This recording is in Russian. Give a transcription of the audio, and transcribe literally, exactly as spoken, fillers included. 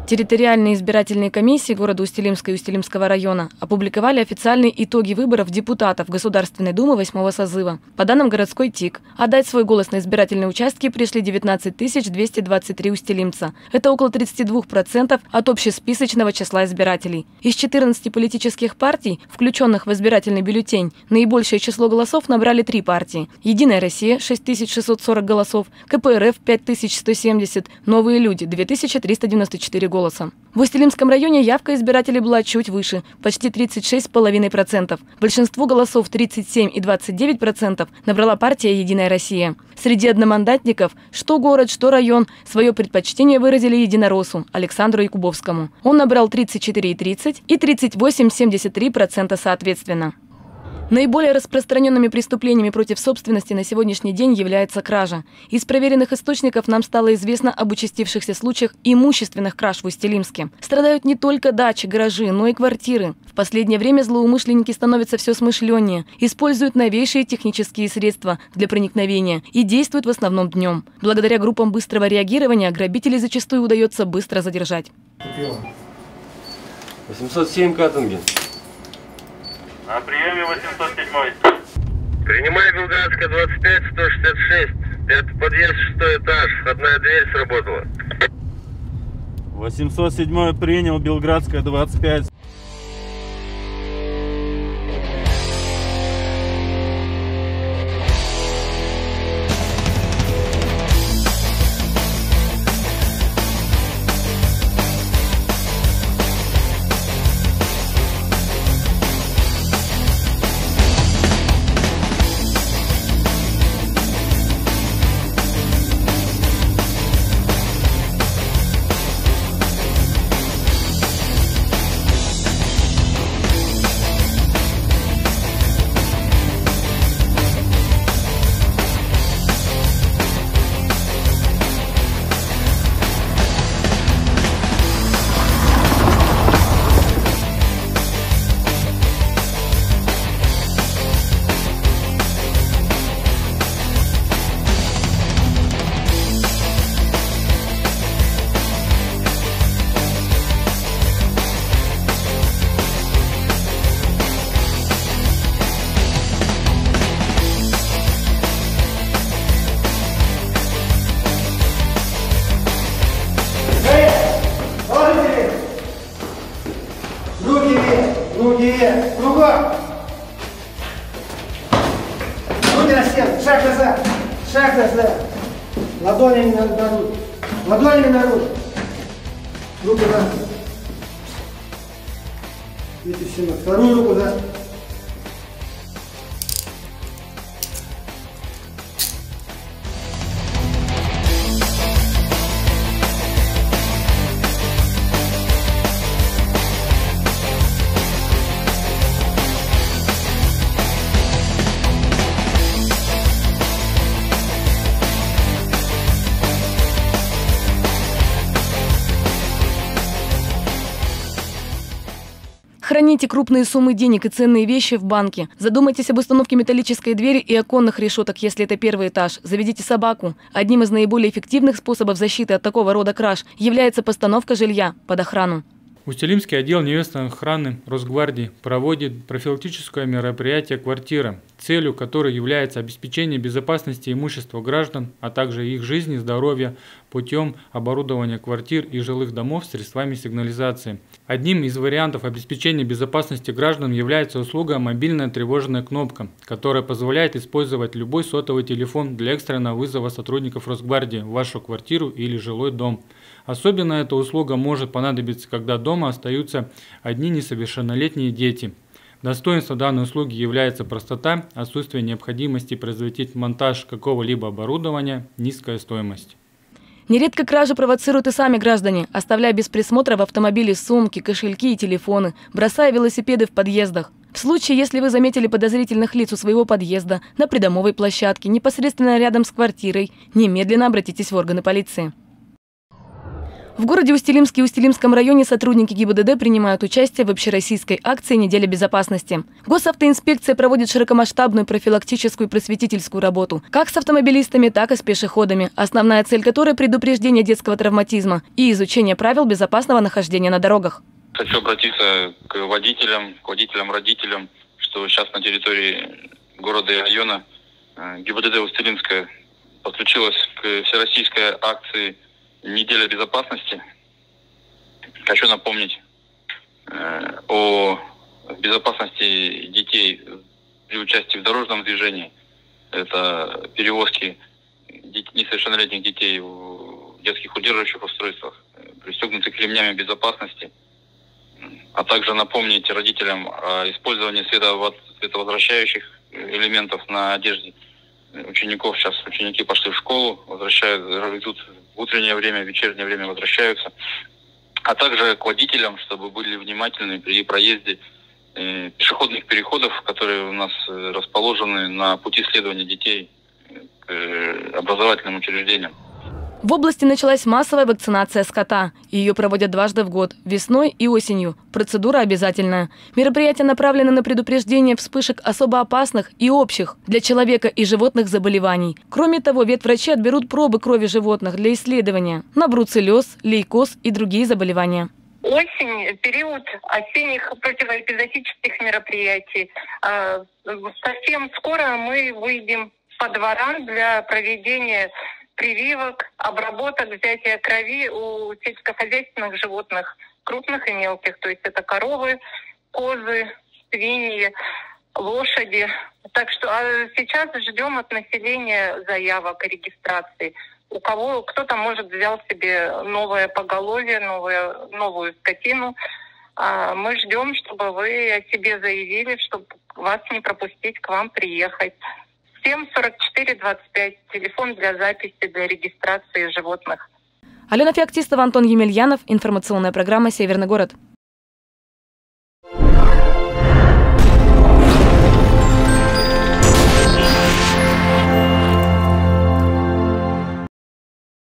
Территориальные избирательные комиссии города Усть-Илимска и Усть-Илимского района опубликовали официальные итоги выборов депутатов Государственной Думы восьмого созыва. По данным городской ТИК, отдать свой голос на избирательные участки пришли девятнадцать тысяч двести двадцать три устилимца. Это около тридцати двух процентов от общесписочного числа избирателей. Из четырнадцати политических партий, включенных в избирательный бюллетень, наибольшее число голосов набрали три партии. «Единая Россия» – шесть тысяч шестьсот сорок голосов, ка пэ эр эф – пять тысяч сто семьдесят, «Новые люди» – две тысячи триста девяносто четыре голоса. В Усть-Илимском районе явка избирателей была чуть выше – почти тридцать шесть и пять десятых процента. Большинство голосов – тридцать семь и двадцать девять процентов – набрала партия «Единая Россия». Среди одномандатников что город, что район свое предпочтение выразили единороссу Александру Якубовскому. Он набрал тридцать четыре и тридцать и тридцать восемь и семьдесят три процента соответственно. Наиболее распространенными преступлениями против собственности на сегодняшний день является кража. Из проверенных источников нам стало известно об участившихся случаях имущественных краж в Усть-Илимске. Страдают не только дачи, гаражи, но и квартиры. В последнее время злоумышленники становятся все смышленнее, используют новейшие технические средства для проникновения и действуют в основном днем. Благодаря группам быстрого реагирования грабителей зачастую удается быстро задержать. восемьсот семь Каттенген. На приеме восемьсот седьмой. Принимай, Белградская, двадцать пять сто шестьдесят шесть. Пятый подъезд, шестой этаж. Входная дверь сработала. восемьсот седьмой принял, Белградская, двадцать пять. Руки вверх, кругом. Руки на стену, шаг назад, шаг назад. Ладонями на грудь, ладонями на грудь. Руки назад. Видите, все, вторую руку, да. Храните крупные суммы денег и ценные вещи в банке. Задумайтесь об установке металлической двери и оконных решеток, если это первый этаж. Заведите собаку. Одним из наиболее эффективных способов защиты от такого рода краж является постановка жилья под охрану. Усть-Илимский отдел невестной охраны Росгвардии проводит профилактическое мероприятие «Квартира», целью которой является обеспечение безопасности имущества граждан, а также их жизни и здоровья путем оборудования квартир и жилых домов средствами сигнализации. Одним из вариантов обеспечения безопасности граждан является услуга «Мобильная тревожная кнопка», которая позволяет использовать любой сотовый телефон для экстренного вызова сотрудников Росгвардии в вашу квартиру или жилой дом. Особенно эта услуга может понадобиться, когда дома остаются одни несовершеннолетние дети. Достоинство данной услуги является простота, отсутствие необходимости производить монтаж какого-либо оборудования, низкая стоимость. Нередко кражи провоцируют и сами граждане, оставляя без присмотра в автомобиле сумки, кошельки и телефоны, бросая велосипеды в подъездах. В случае, если вы заметили подозрительных лиц у своего подъезда, на придомовой площадке, непосредственно рядом с квартирой, немедленно обратитесь в органы полиции. В городе Усть-Илимске и Усть-Илимском районе сотрудники ГИБДД принимают участие в общероссийской акции «Неделя безопасности». Госавтоинспекция проводит широкомасштабную профилактическую и просветительскую работу как с автомобилистами, так и с пешеходами, основная цель которой – предупреждение детского травматизма и изучение правил безопасного нахождения на дорогах. Хочу обратиться к водителям, к водителям, родителям, что сейчас на территории города и района ГИБДД Усть-Илимская подключилась к всероссийской акции «Неделя безопасности». Хочу напомнить э, о безопасности детей при участии в дорожном движении. Это перевозки несовершеннолетних детей в детских удерживающих устройствах, пристегнутых ремнями безопасности. А также напомнить родителям о использовании световозвращающих элементов на одежде учеников. Сейчас ученики пошли в школу, возвращаются, идут в утреннее время, в вечернее время возвращаются. А также к водителям, чтобы были внимательны при проезде э, пешеходных переходов, которые у нас расположены на пути следования детей к э, образовательным учреждениям. В области началась массовая вакцинация скота. Ее проводят дважды в год – весной и осенью. Процедура обязательная. Мероприятие направлено на предупреждение вспышек особо опасных и общих для человека и животных заболеваний. Кроме того, ветврачи отберут пробы крови животных для исследования на бруцеллез, лейкоз и другие заболевания. Осень, период осенних противоэпизотических мероприятий. Совсем скоро мы выйдем по дворам для проведения прививок, обработок, взятия крови у сельскохозяйственных животных, крупных и мелких. То есть это коровы, козы, свиньи, лошади. Так что а сейчас ждем от населения заявок о регистрации. У кого кто-то, может, взял себе новое поголовье, новое, новую скотину. А мы ждем, чтобы вы о себе заявили, чтобы вас не пропустить, к вам приехать. семь сорок четыре двадцать пять. Телефон для записи, для регистрации животных. Алена Феоктистова, Антон Емельянов. Информационная программа «Северный город».